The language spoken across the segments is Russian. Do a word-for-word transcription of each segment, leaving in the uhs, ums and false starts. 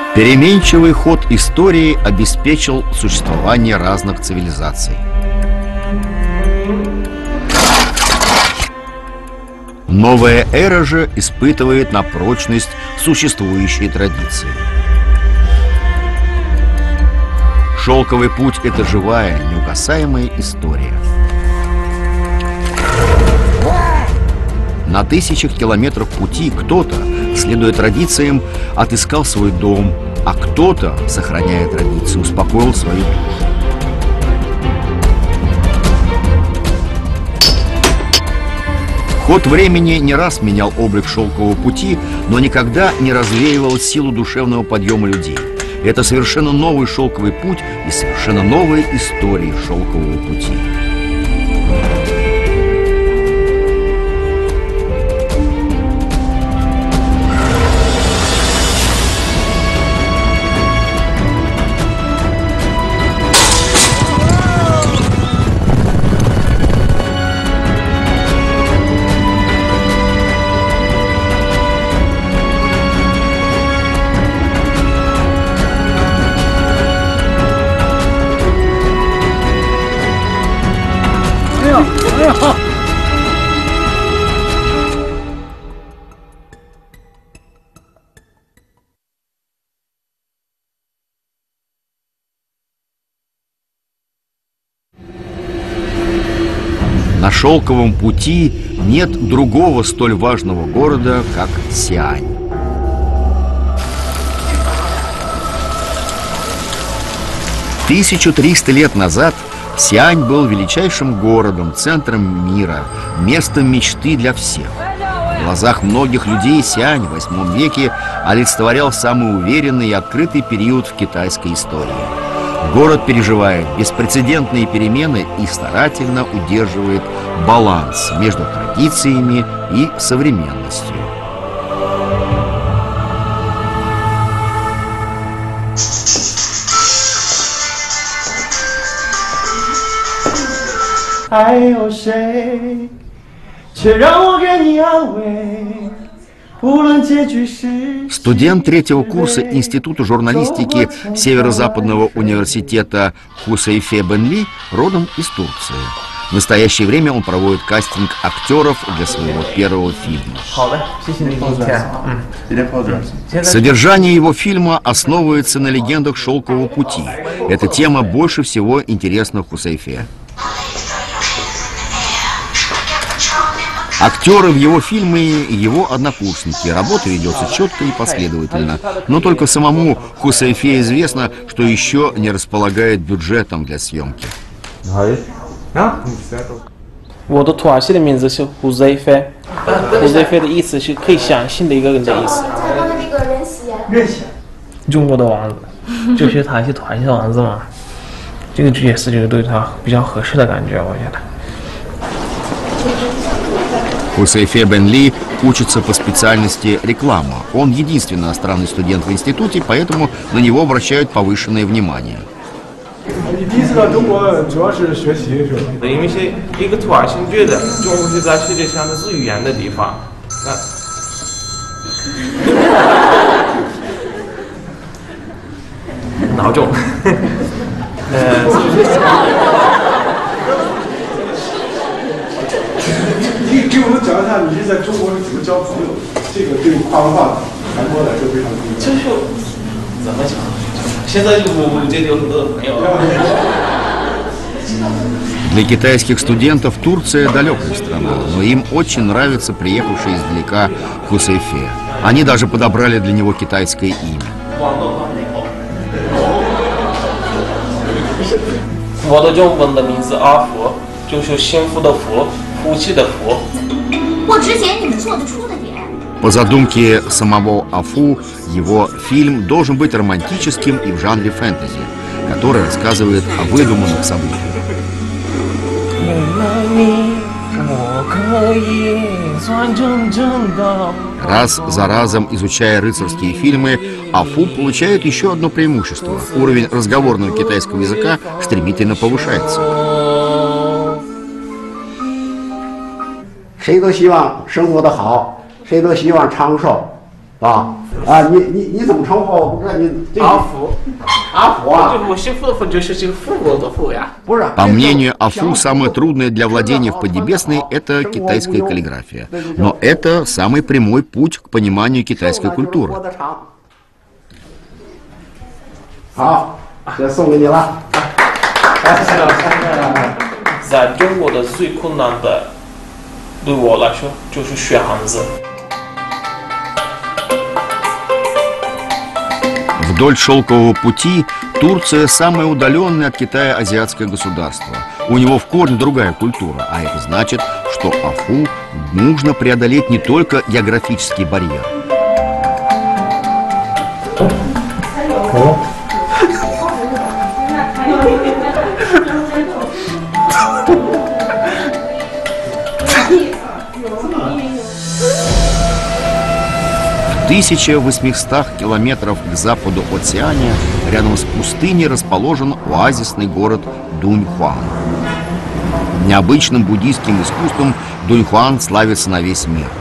Переменчивый ход истории обеспечил существование разных цивилизаций. Новая эра же испытывает на прочность существующие традиции. Шелковый путь – это живая, неугасаемая история. На тысячах километров пути кто-то, следуя традициям, отыскал свой дом, а кто-то, сохраняя традиции, успокоил свою душу. Ход времени не раз менял облик шелкового пути, но никогда не развеивал силу душевного подъема людей. Это совершенно новый шелковый путь и совершенно новая история шелкового пути. На шелковом пути нет другого столь важного города, как Сиань. тысячу триста лет назад Сиань был величайшим городом, центром мира, местом мечты для всех. В глазах многих людей Сиань в восьмом веке олицетворял самый уверенный и открытый период в китайской истории. Город переживает беспрецедентные перемены и старательно удерживает баланс между традициями и современностью. Студент третьего курса Института журналистики Северо-Западного университета Хусейфе Бен Ли родом из Турции. В настоящее время он проводит кастинг актеров для своего первого фильма. Содержание его фильма основывается на легендах шелкового пути. Эта тема больше всего интересна Хусейфе. Актеры в его фильме и его однокурсники. Работа ведется четко и последовательно. Но только самому Хусейфе известно, что еще не располагает бюджетом для съемки. 我的团系的名字是 Huzaife， Huzaife 的意思是可以相信的一个人的意思。中国的王子，就是他是团系的王子嘛。这个角色就是对他比较合适的感觉，我觉得。 Хусейфе Бен Ли учится по специальности реклама. Он единственный иностранный студент в институте, поэтому на него обращают повышенное внимание. 你第一次到中国主要是学习是吧？ 因为是一个土耳其觉得中国是在世界上的最语言的地方。脑中。呃。 你给我们讲一下，你是在中国是怎么交朋友？这个对跨文化传播来说非常重要。 就是怎么讲？ 现在就我这里有很多朋友。 Для китайских студентов Турция далекая страна, но им очень нравится приехавший издалека Хусейфе. Они даже подобрали для него китайское имя. 我的中文的名字阿福，就是幸福的福，福气的福。 我只捡你们做得出的点。 По задумке самого Афу, его фильм должен быть романтическим и в жанре фэнтези, который рассказывает о выдуманных событиях. Раз за разом изучая рыцарские фильмы, Афу получает еще одно преимущество. Уровень разговорного китайского языка стремительно повышается. 谁都希望生活得好，谁都希望长寿， 啊啊，你你你怎么称呼？我不知道你这阿福， 阿福啊？ 我媳妇的福就是这个富国的富呀。 不是。 По мнению Афу, самое трудное для владения в Поднебесной – это китайская каллиграфия. Но это самый прямой путь к пониманию китайской культуры. 好，这送给你了。 在中国的最困难的，对我来说就是学汉字。 Вдоль шелкового пути Турция – самое удаленное от Китая азиатское государство. У него в корне другая культура, а это значит, что Афу нужно преодолеть не только географический барьер. В тысяча восьмистах километров к западу от Сианя, рядом с пустыней, расположен оазисный город Дуньхуан. Необычным буддийским искусством Дуньхуан славится на весь мир.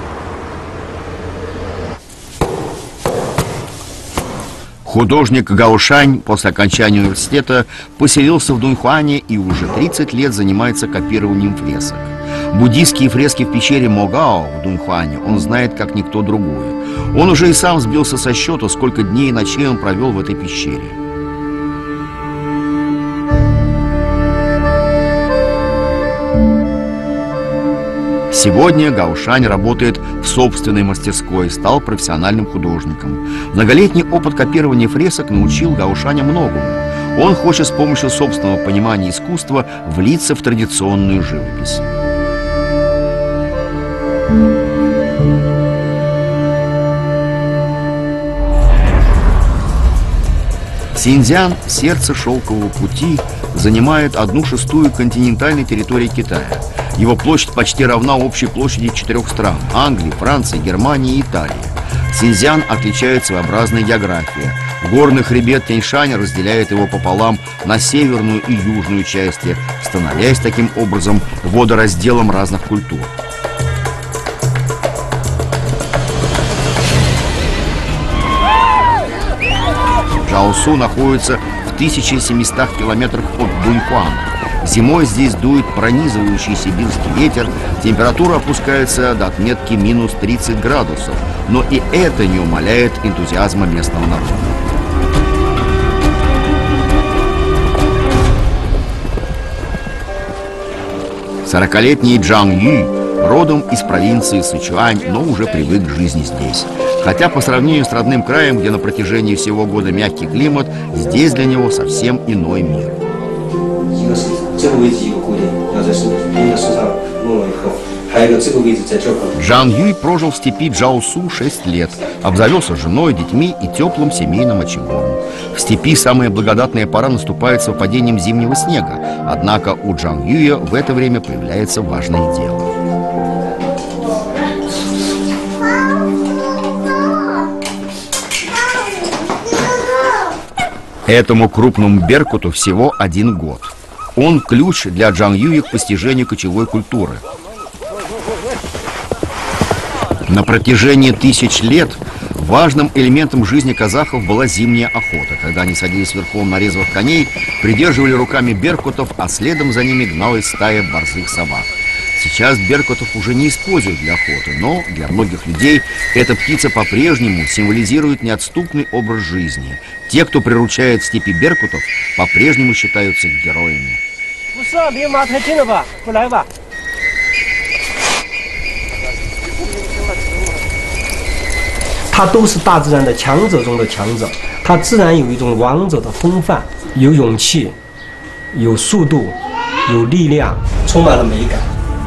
Художник Гаошань после окончания университета поселился в Дуньхуане и уже тридцать лет занимается копированием фресок. Буддийские фрески в пещере Могао в Дуньхуане он знает как никто другой. Он уже и сам сбился со счета, сколько дней и ночей он провел в этой пещере. Сегодня Гаошань работает в собственной мастерской и стал профессиональным художником. Многолетний опыт копирования фресок научил Гаошаня многому. Он хочет с помощью собственного понимания искусства влиться в традиционную живопись. Синьцзян, сердце шелкового пути, занимает одну шестую континентальной территории Китая. Его площадь почти равна общей площади четырех стран – Англии, Франции, Германии и Италии. Синьцзян отличает своеобразной географией. Горный хребет Тяньшань разделяет его пополам на северную и южную части, становясь таким образом водоразделом разных культур. Чжаосу находится в тысяча семистах километрах от Дуньхуана. Зимой здесь дует пронизывающий сибирский ветер, температура опускается до отметки минус тридцать градусов, но и это не умаляет энтузиазма местного народа. Сорокалетний Джан Юй родом из провинции Сычуань, но уже привык к жизни здесь. Хотя по сравнению с родным краем, где на протяжении всего года мягкий климат, здесь для него совсем иной мир. Джан Юй прожил в степи Чжаосу шесть лет, обзавелся женой, детьми и теплым семейным очагом. В степи самая благодатная пора наступает с выпадением зимнего снега, однако у Джан Юя в это время появляется важное дело. Этому крупному беркуту всего один год. Он ключ для Джан Юя к постижению кочевой культуры. На протяжении тысяч лет важным элементом жизни казахов была зимняя охота, когда они садились верхом на резвых коней, придерживали руками беркутов, а следом за ними гналась стая борзых собак. Сейчас беркутов уже не используют для охоты, но для многих людей эта птица по-прежнему символизирует неотступный образ жизни. Те, кто приручает в степи беркутов, по-прежнему считаются героями. 它都是大自然的强者中的强者，它自然有一种王者的风范，有勇气，有速度，有力量，充满了美感。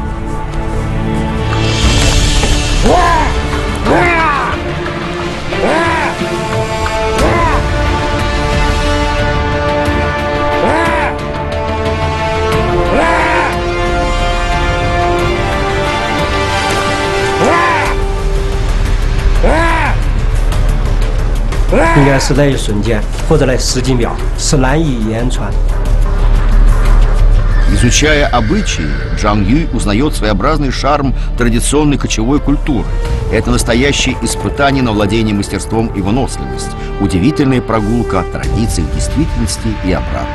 应该是在一瞬间，或者在十几秒，是难以言传。 Изучая обычаи, Джан Юй узнает своеобразный шарм традиционной кочевой культуры. Это настоящее испытание на владение мастерством и выносливость. Удивительная прогулка от традиций к действительности и обратно.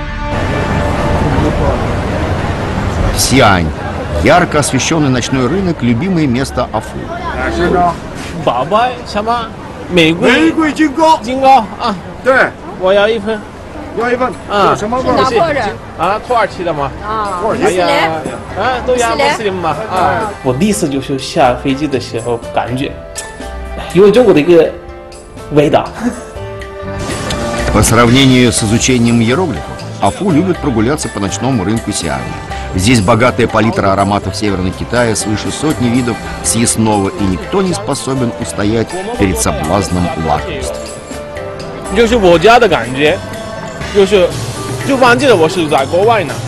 Сиань. Ярко освещенный ночной рынок – любимое место Афу. 宝贝什么？玫瑰。 玫瑰金糕， 金糕啊， 对， 我要一份。 要一份。 啊， 有什么味儿？ 哪国人？啊，土耳其的吗？ 啊， 土耳其哎呀，啊，都亚穆斯林嘛。啊，我第一次就是下飞机的时候，感觉因为中国的一个味道。 По сравнению с изучением иероглифов, Афу любит прогуляться по ночному рынку Сианя. Здесь богатая палитра ароматов Северного Китая, свыше сотни видов съестного, и никто не способен устоять перед соблазном лакомств. 就是我家的感觉，就是就忘记了我是在国外呢。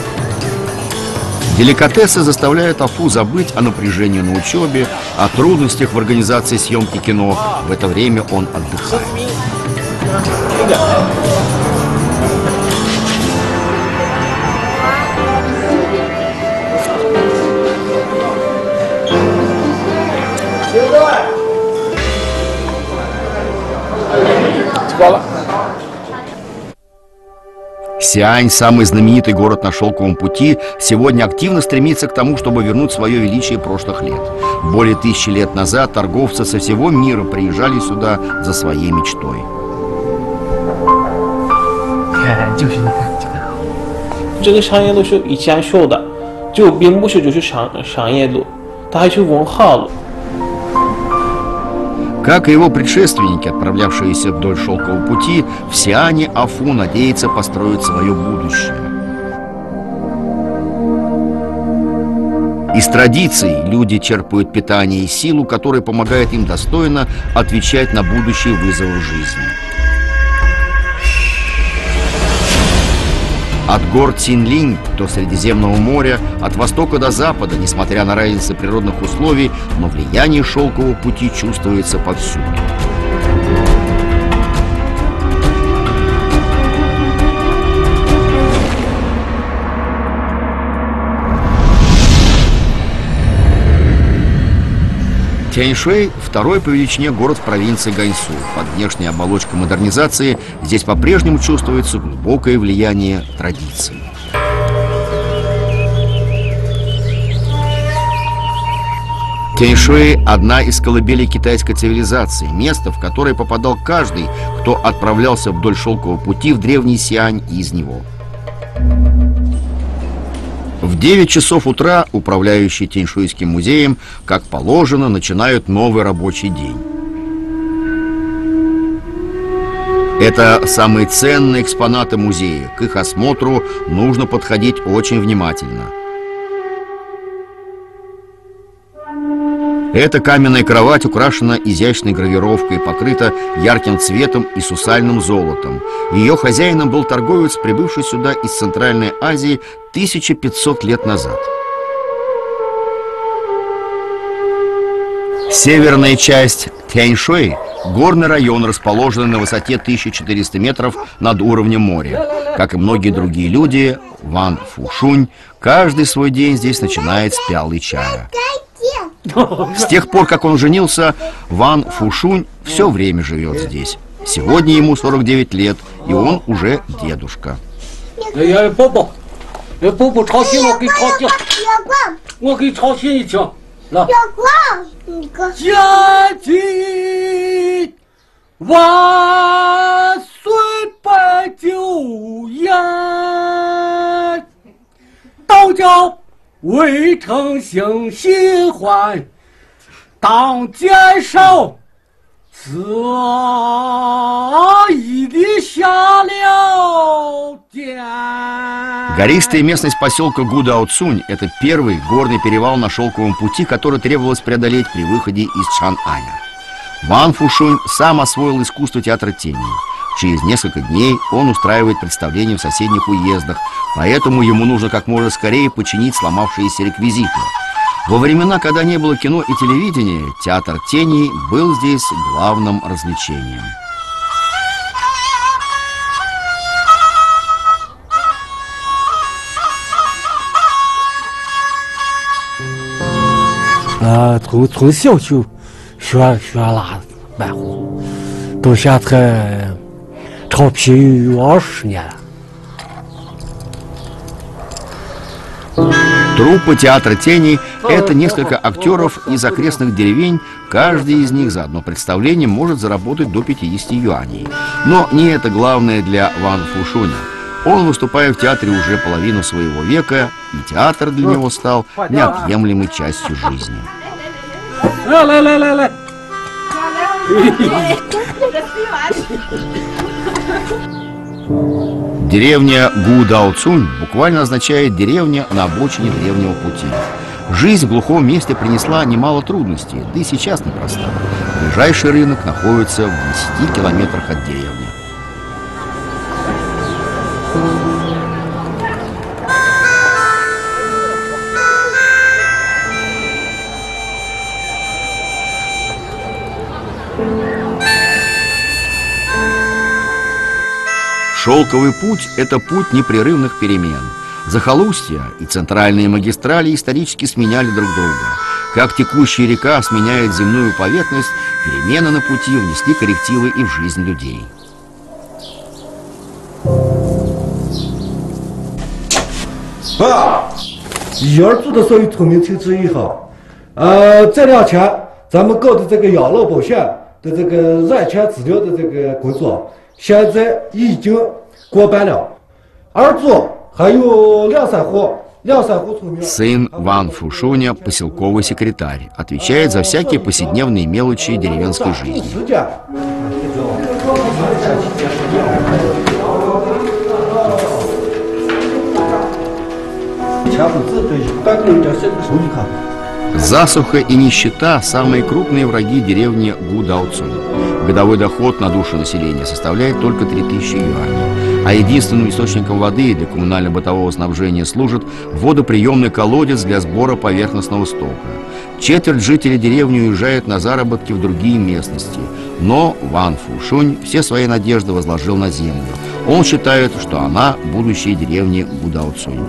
Деликатесы заставляют Афу забыть о напряжении на учебе, о трудностях в организации съемки кино. В это время он отдыхает. Сиань, самый знаменитый город на шелковом пути, сегодня активно стремится к тому, чтобы вернуть свое величие прошлых лет. Более тысячи лет назад торговцы со всего мира приезжали сюда за своей мечтой. 看，就是你看这个，这个商业路是以前修的，就并不是就是商商业路，它还是文化路。 Как и его предшественники, отправлявшиеся вдоль шелкового пути, в Сиане Афу надеется построить свое будущее. Из традиций люди черпают питание и силу, которая помогает им достойно отвечать на будущие вызовы жизни. От гор Цинлинь до Средиземного моря, от востока до запада, несмотря на разницу природных условий, но влияние шелкового пути чувствуется повсюду. Тяньшуй – второй по величине город в провинции Ганьсу. Под внешней оболочкой модернизации здесь по-прежнему чувствуется глубокое влияние традиций. Тяньшуй – одна из колыбелей китайской цивилизации, место, в которое попадал каждый, кто отправлялся вдоль шелкового пути в древний Сиань и из него. В девять часов утра управляющие Тяньшуйским музеем, как положено, начинают новый рабочий день. Это самые ценные экспонаты музея. К их осмотру нужно подходить очень внимательно. Эта каменная кровать украшена изящной гравировкой, покрыта ярким цветом и сусальным золотом. Ее хозяином был торговец, прибывший сюда из Центральной Азии тысяча пятьсот лет назад. Северная часть Тяньшуй – горный район, расположенный на высоте тысяча четыреста метров над уровнем моря. Как и многие другие люди, Ван Фушунь каждый свой день здесь начинает с пиалы чая. С тех пор, как он женился, Ван Фушунь все время живет здесь. Сегодня ему сорок девять лет, и он уже дедушка. Дао 未诚心喜欢，当接受此意的下了殿。 Гористая местность поселка Гудао-Цунь – это первый горный перевал на шелковом пути, который требовалось преодолеть при выходе из Чан-Аня. Ван Фушунь сам освоил искусство театра теней. Через несколько дней он устраивает представления в соседних уездах, поэтому ему нужно как можно скорее починить сломавшиеся реквизиты. Во времена, когда не было кино и телевидения, театр теней был здесь главным развлечением. А, 从从小就学学拉蛮乎，到现在成皮有二十年了。 Труппа театра тени – это несколько актеров из окрестных деревень. Каждый из них за одно представление может заработать до пятидесяти юаней. Но не это главное для Ван Фушуня. Он выступает в театре уже половину своего века, и театр для него стал неотъемлемой частью жизни. Деревня Гудаоцунь буквально означает «деревня на обочине древнего пути». Жизнь в глухом месте принесла немало трудностей, да и сейчас непроста. Ближайший рынок находится в десяти километрах от деревни. Шелковый путь – это путь непрерывных перемен. Захолустья и центральные магистрали исторически сменяли друг друга. Как текущая река сменяет земную поверхность, перемены на пути внесли коррективы и в жизнь людей. А, 一儿做的属于土民城之一哈，呃，这两天咱们搞的这个养老保险的这个软件资料的这个工作，现在已经过半了。二组还有两三户，两三户村民。 Сын Ван Фушуня, поселковый секретарь, отвечает за всякие повседневные мелочи деревенской жизни. Засуха и нищета – самые крупные враги деревни Гудаоцунь. Годовой доход на душу населения составляет только три тысячи юаней. А единственным источником воды для коммунально-бытового снабжения служит водоприемный колодец для сбора поверхностного стока. Четверть жителей деревни уезжает на заработки в другие местности. Но Ван Фушунь все свои надежды возложил на землю. Он считает, что она – будущее деревни Гудаоцунь.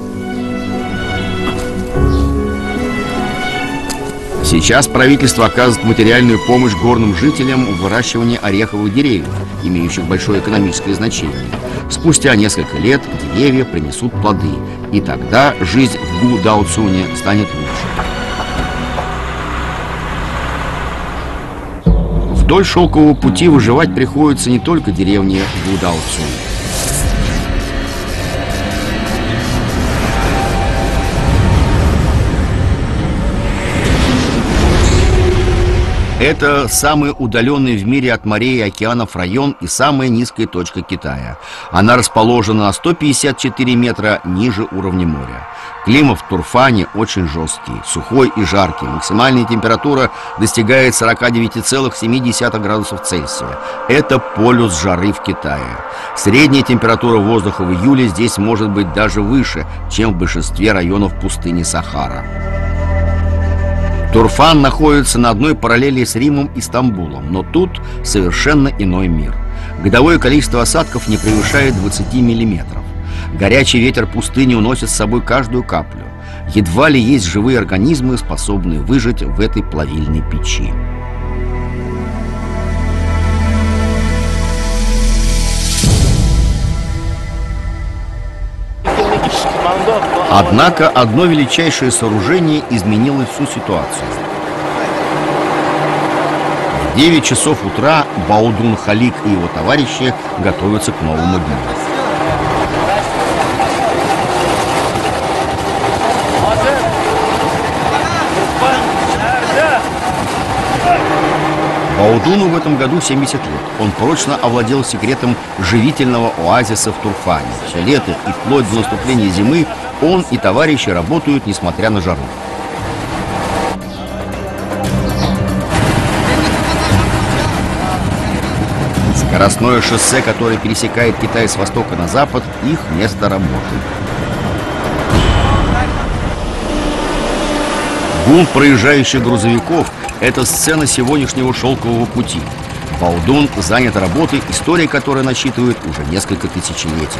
Сейчас правительство оказывает материальную помощь горным жителям в выращивании ореховых деревьев, имеющих большое экономическое значение. Спустя несколько лет деревья принесут плоды, и тогда жизнь в Гудаоцуне станет лучше. Вдоль шелкового пути выживать приходится не только деревне Гудаоцунь. Это самый удаленный в мире от морей и океанов район и самая низкая точка Китая. Она расположена на сто пятьдесят четыре метра ниже уровня моря. Климат в Турфане очень жесткий, сухой и жаркий. Максимальная температура достигает сорока девяти целых семи десятых градусов Цельсия. Это полюс жары в Китае. Средняя температура воздуха в июле здесь может быть даже выше, чем в большинстве районов пустыни Сахара. Турфан находится на одной параллели с Римом и Стамбулом, но тут совершенно иной мир. Годовое количество осадков не превышает двадцати миллиметров. Горячий ветер пустыни уносит с собой каждую каплю. Едва ли есть живые организмы, способные выжить в этой плавильной печи. Однако одно величайшее сооружение изменило всю ситуацию. В девять часов утра Баодун Халик и его товарищи готовятся к новому дню. Баодуну в этом году семьдесят лет. Он прочно овладел секретом живительного оазиса в Турфане. Все лето и вплоть до наступления зимы он и товарищи работают, несмотря на жару. Скоростное шоссе, которое пересекает Китай с востока на запад, их место работы. Гул проезжающих грузовиков – это сцена сегодняшнего шелкового пути. Баодун занят работой, история которой насчитывает уже несколько тысячелетий.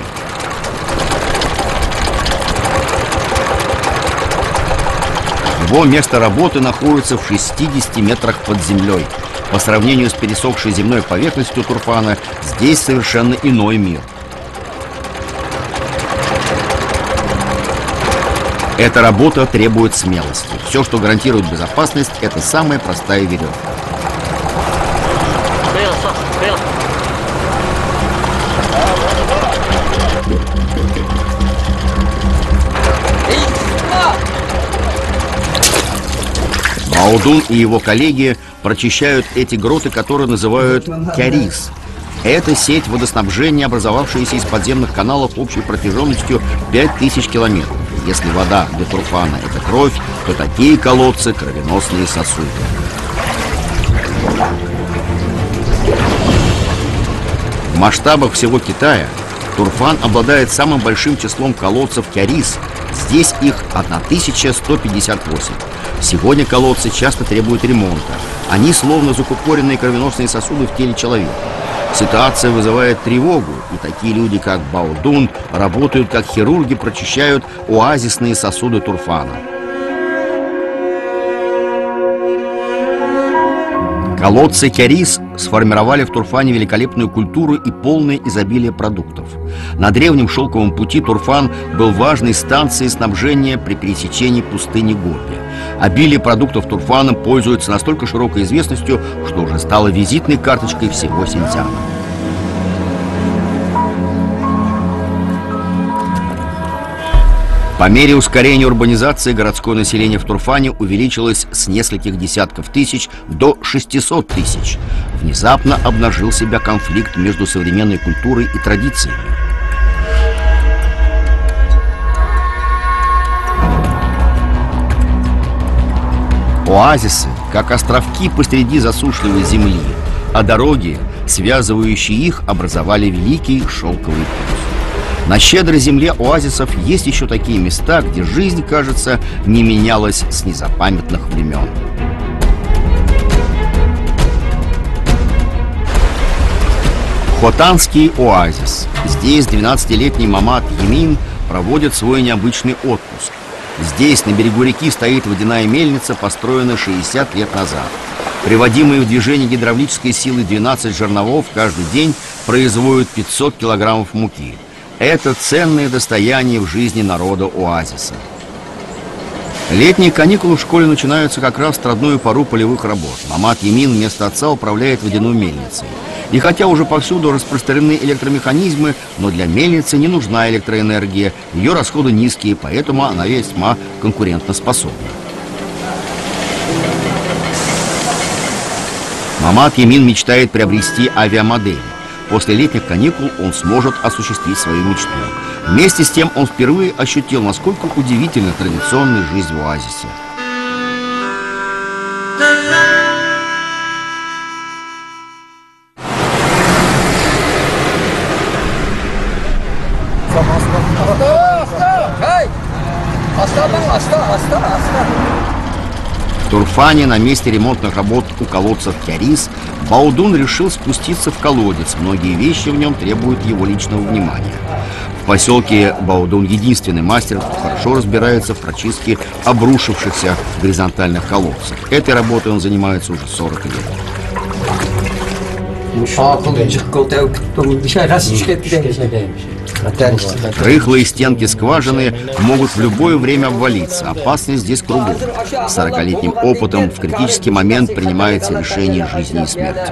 Его место работы находится в шестидесяти метрах под землей. По сравнению с пересохшей земной поверхностью Турфана, здесь совершенно иной мир. Эта работа требует смелости. Все, что гарантирует безопасность, это самая простая веревка. Баодун и его коллеги прочищают эти гроты, которые называют кярис. Это сеть водоснабжения, образовавшаяся из подземных каналов общей протяженностью пять тысяч километров. Если вода для Турфана – это кровь, то такие колодцы – кровеносные сосуды. В масштабах всего Китая Турфан обладает самым большим числом колодцев кярис. Здесь их тысяча сто пятьдесят восемь. Сегодня колодцы часто требуют ремонта. Они словно закупоренные кровеносные сосуды в теле человека. Ситуация вызывает тревогу, и такие люди, как Баодун, работают как хирурги, прочищают оазисные сосуды Турфана. Колодцы кярис сформировали в Турфане великолепную культуру и полное изобилие продуктов. На древнем шелковом пути Турфан был важной станцией снабжения при пересечении пустыни Гоби. Обилие продуктов Турфана пользуется настолько широкой известностью, что уже стало визитной карточкой всего Синьцзяна. По мере ускорения урбанизации городское население в Турфане увеличилось с нескольких десятков тысяч до шестисот тысяч. Внезапно обнажил себя конфликт между современной культурой и традициями. Оазисы, как островки посреди засушливой земли, а дороги, связывающие их, образовали великий шелковый путь. На щедрой земле оазисов есть еще такие места, где жизнь, кажется, не менялась с незапамятных времен. Хотанский оазис. Здесь двенадцатилетний Мамат Емин проводит свой необычный отпуск. Здесь, на берегу реки, стоит водяная мельница, построенная шестьдесят лет назад. Приводимые в движение гидравлической силой двенадцать жерновов каждый день производят пятьсот килограммов муки. Это ценное достояние в жизни народа оазиса. Летние каникулы в школе начинаются как раз в трудную пору полевых работ. Мамат Емин вместо отца управляет водяной мельницей. И хотя уже повсюду распространены электромеханизмы, но для мельницы не нужна электроэнергия, ее расходы низкие, поэтому она весьма конкурентоспособна. Мамат Емин мечтает приобрести авиамодели. После летних каникул он сможет осуществить свою мечту. Вместе с тем он впервые ощутил, насколько удивительна традиционная жизнь в оазисе. В Турфане на месте ремонтных работ у колодцев Кярис Баодун решил спуститься в колодец. Многие вещи в нем требуют его личного внимания. В поселке Баодун единственный мастер, кто хорошо разбирается в прочистке обрушившихся горизонтальных колодцев. Этой работой он занимается уже сорок лет. Рыхлые стенки скважины могут в любое время обвалиться. Опасность здесь кругом. С сорокалетним опытом в критический момент принимается решение жизни и смерти.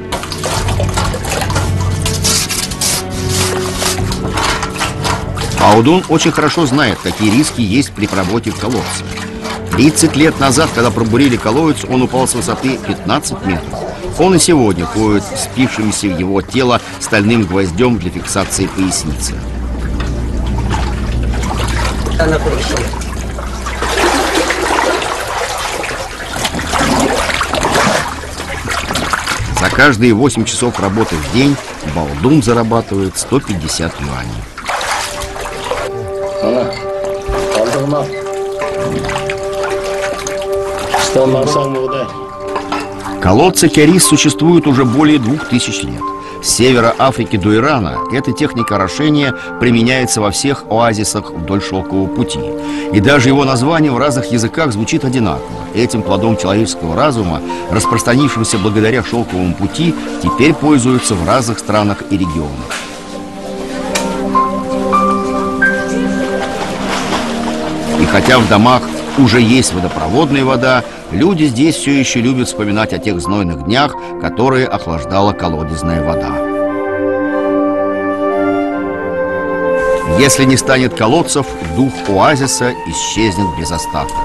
Баодун очень хорошо знает, какие риски есть при работе в колодце. тридцать лет назад, когда пробурили колодец, он упал с высоты пятнадцати метров. Он и сегодня ходит с впившимся в его тело стальным гвоздем для фиксации поясницы. За каждые восемь часов работы в день Баодун зарабатывает сто пятьдесят юаней. Колодцы Кярис существуют уже более двух тысяч лет. С севера Африки до Ирана эта техника орошения применяется во всех оазисах вдоль шелкового пути. И даже его название в разных языках звучит одинаково. Этим плодом человеческого разума, распространившимся благодаря шелковому пути, теперь пользуются в разных странах и регионах. И хотя в домах уже есть водопроводная вода, люди здесь все еще любят вспоминать о тех знойных днях, которые охлаждала колодезная вода. Если не станет колодцев, дух оазиса исчезнет без остатка.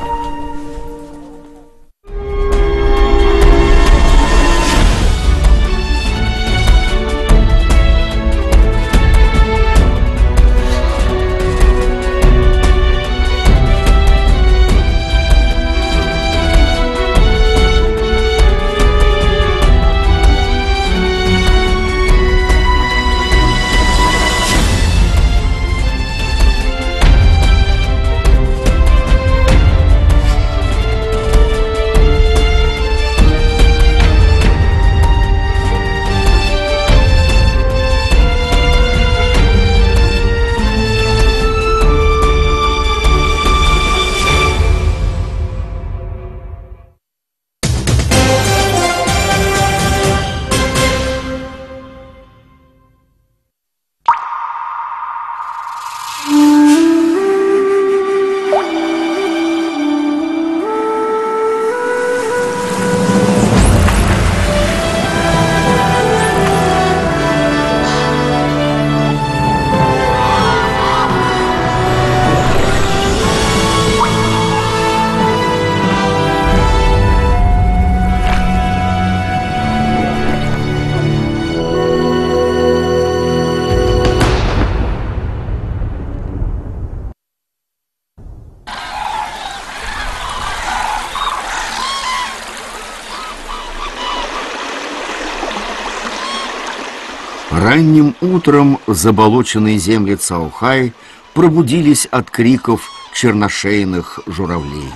Ранним утром заболоченные земли Цаохай пробудились от криков черношейных журавлей.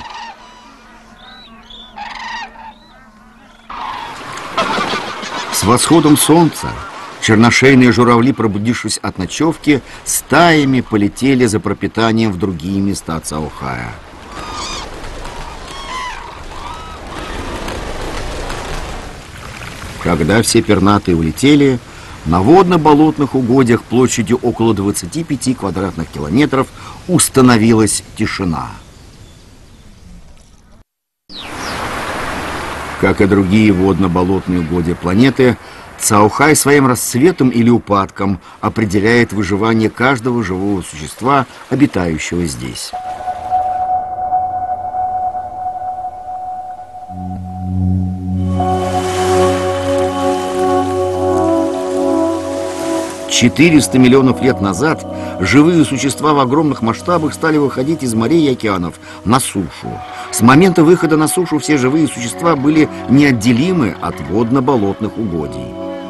С восходом солнца черношейные журавли, пробудившись от ночевки, стаями полетели за пропитанием в другие места Цаохая. Когда все пернатые улетели, на водно-болотных угодьях площадью около двадцати пяти квадратных километров установилась тишина. Как и другие водно-болотные угодья планеты, Цаохай своим расцветом или упадком определяет выживание каждого живого существа, обитающего здесь. четыреста миллионов лет назад живые существа в огромных масштабах стали выходить из морей и океанов на сушу. С момента выхода на сушу все живые существа были неотделимы от водно-болотных угодий.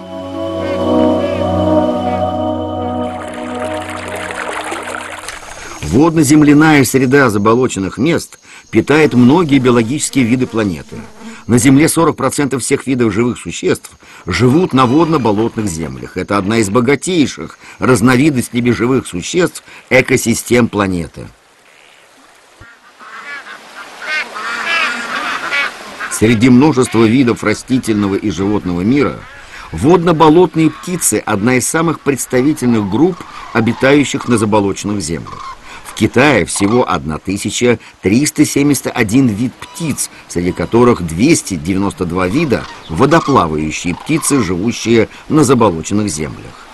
Водно-земляная среда заболоченных мест питает многие биологические виды планеты. На Земле сорок процентов всех видов живых существ живут на водно-болотных землях. Это одна из богатейших разновидностей живых существ экосистем планеты. Среди множества видов растительного и животного мира водно-болотные птицы – одна из самых представительных групп, обитающих на заболоченных землях. В Китае всего тысяча триста семьдесят один вид птиц, среди которых двести девяносто два вида водоплавающие птицы, живущие на заболоченных землях.